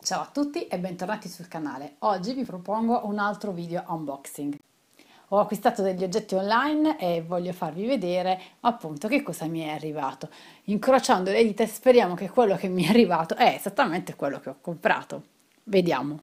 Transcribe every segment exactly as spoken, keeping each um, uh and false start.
Ciao a tutti e bentornati sul canale. Oggi vi propongo un altro video unboxing. Ho acquistato degli oggetti online e voglio farvi vedere appunto che cosa mi è arrivato. Incrociando le dita speriamo che quello che mi è arrivato è esattamente quello che ho comprato. Vediamo.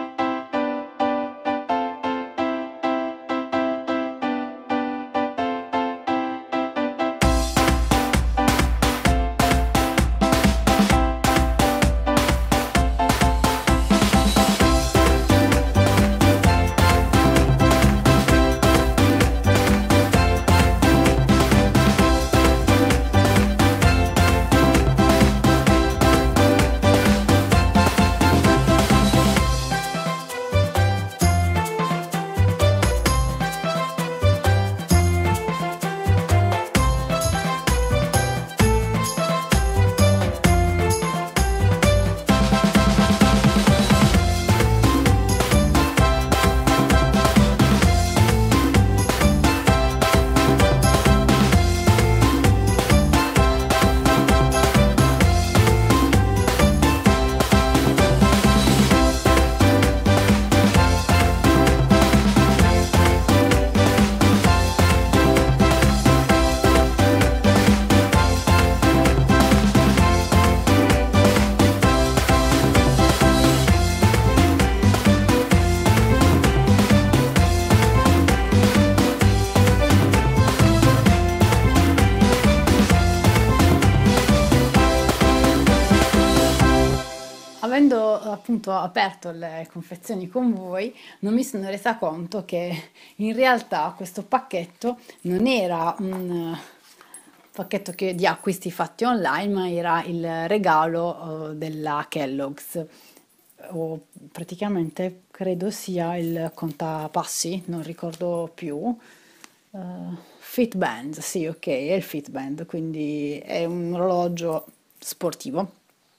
Avendo appunto aperto le confezioni con voi, non mi sono resa conto che in realtà questo pacchetto non era un pacchetto che, di acquisti fatti online, ma era il regalo uh, della Kellogg's. O praticamente credo sia il contapassi, non ricordo più. Uh, Fitband, sì, ok, è il Fitband, quindi è un orologio sportivo.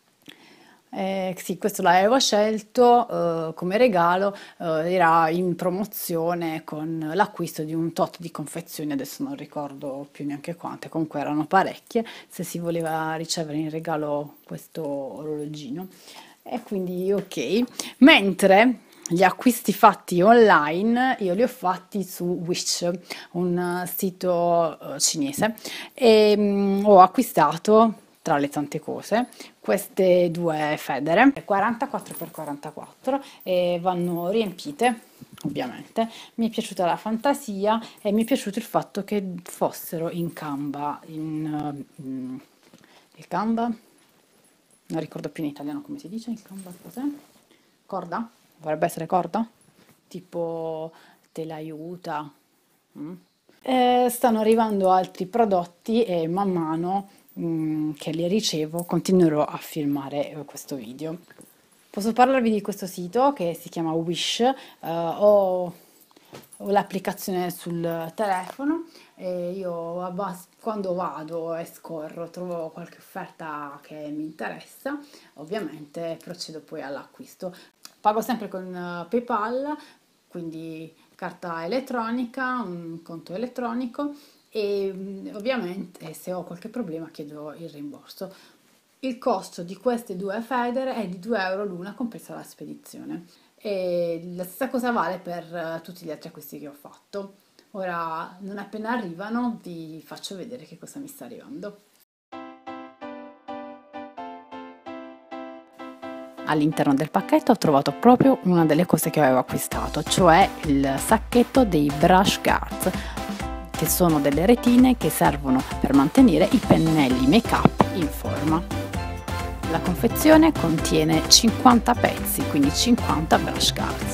Eh, sì, questo l'avevo scelto eh, come regalo, eh, era in promozione con l'acquisto di un tot di confezioni, adesso non ricordo più neanche quante, comunque erano parecchie, se si voleva ricevere in regalo questo orologino. E quindi ok, mentre gli acquisti fatti online io li ho fatti su Wish, un sito uh, cinese, e um, ho acquistato, tra le tante cose, queste due federe quarantaquattro per quarantaquattro e vanno riempite, ovviamente. Mi è piaciuta la fantasia e mi è piaciuto il fatto che fossero in canva, in, in il canva, non ricordo più in italiano come si dice, il canva cos'è? Corda? Dovrebbe essere corda? Tipo te l'aiuta. Mm. Eh, stanno arrivando altri prodotti e man mano mm, che li ricevo continuerò a filmare eh, questo video. Posso parlarvi di questo sito che si chiama Wish, eh, ho, ho l'applicazione sul telefono e io abbas- quando vado e scorro trovo qualche offerta che mi interessa, ovviamente procedo poi all'acquisto. Pago sempre con uh, PayPal, quindi carta elettronica, un conto elettronico e mh, ovviamente se ho qualche problema chiedo il rimborso. Il costo di queste due federe è di due euro l'una, compresa la spedizione. E la stessa cosa vale per uh, tutti gli altri acquisti che ho fatto. Ora, non appena arrivano, vi faccio vedere che cosa mi sta arrivando. All'interno del pacchetto ho trovato proprio una delle cose che avevo acquistato, cioè il sacchetto dei brush guards, che sono delle retine che servono per mantenere i pennelli make up in forma. La confezione contiene cinquanta pezzi, quindi cinquanta brush guards.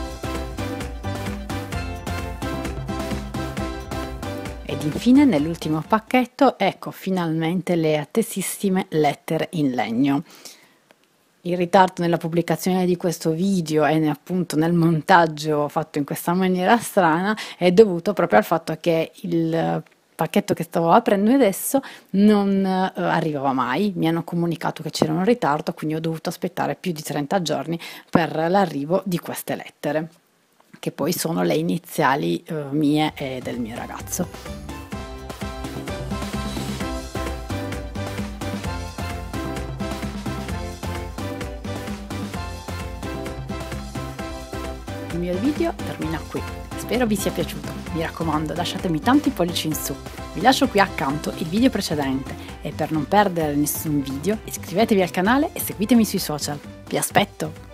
Ed infine nell'ultimo pacchetto ecco finalmente le attesissime lettere in legno. Il ritardo nella pubblicazione di questo video e appunto nel montaggio fatto in questa maniera strana è dovuto proprio al fatto che il pacchetto che stavo aprendo adesso non eh, arrivava mai. Mi hanno comunicato che c'era un ritardo, quindi ho dovuto aspettare più di trenta giorni per l'arrivo di queste lettere, che poi sono le iniziali eh, mie e del mio ragazzo. mio video termina qui. Spero vi sia piaciuto. Mi raccomando, lasciatemi tanti pollici in su. Vi lascio qui accanto il video precedente e per non perdere nessun video iscrivetevi al canale e seguitemi sui social. Vi aspetto!